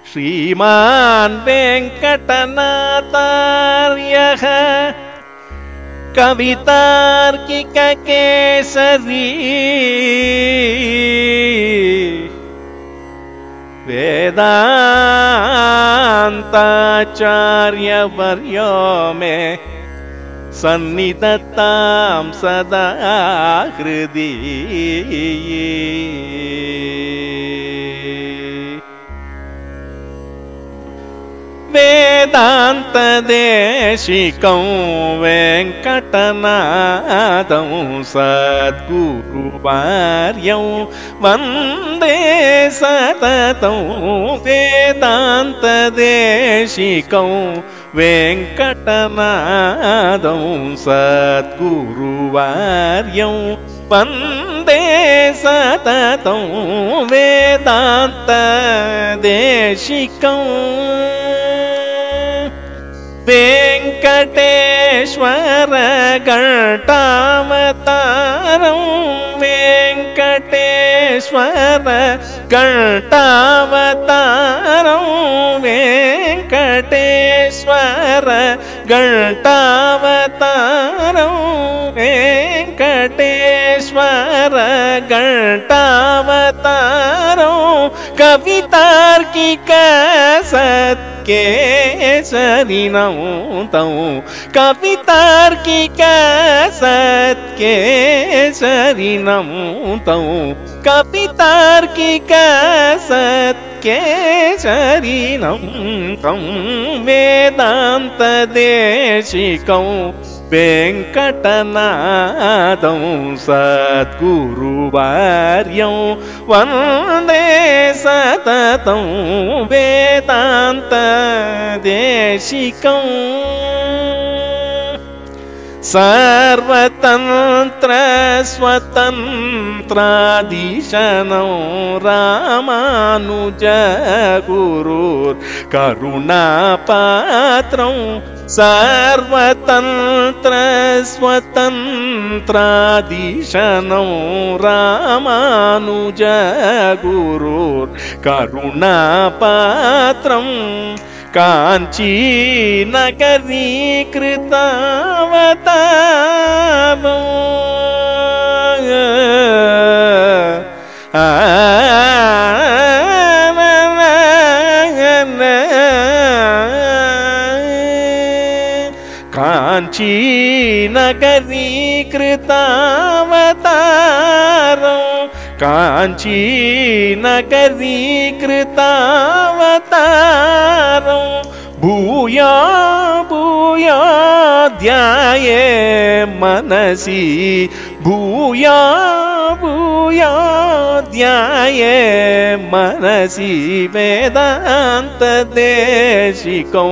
श्रीमान् वेङ्कटनाथार्यः कवितार्किककेसरी वेदान्ताचार्यवर्यो मे सन्निधत्तां सदा हृदि वेदान्तदेशिकं वेङ्कटनाथं सद्गुरुवर्यं वन्दे सततं वेदान्तदेशिकं वेङ्कटनाथं सद्गुरुवर्यं वन्दे सततं वेदान्तदेशिकं वेङ्कटेश्वर घण्टावतारं वेङ्कटेश्वर घण्टावतारं वेङ्कटेश्वर घण्टावतारं वेङ्कटेश्वर घण्टावतारं कवितार्किक सत्केसरिणं तं कवितार्किक सत्केसरिणं तं कवितार्किक सत्केसरिणं तं वेदान्तदेशिकं वेङ्कटनाथं सद्गुरुवर्यं वन्दे सततं वेदान्तदेशिकं सर्वतन्त्र स्वतन्त्राधीशनं रामानुज गुरुर्करुणापात्रं सर्वतन्त्र स्वतन्त्राधीशनं रामानुज गुरुर्करुणापात्रं काञ्चीनगरीकृतावतारं काञ्चीनगरीकृतावतारं काञ्चीनगरीकृतावतारं भूया भूया ध्याये मनसि भूया भूया ध्याये मनसि वेदान्तदेशिकं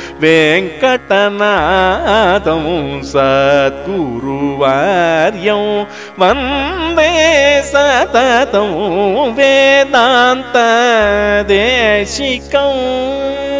वेङ्कटनाथं सद्गुरुवर्यं वन्दे सततं वेदान्तदेशिकम्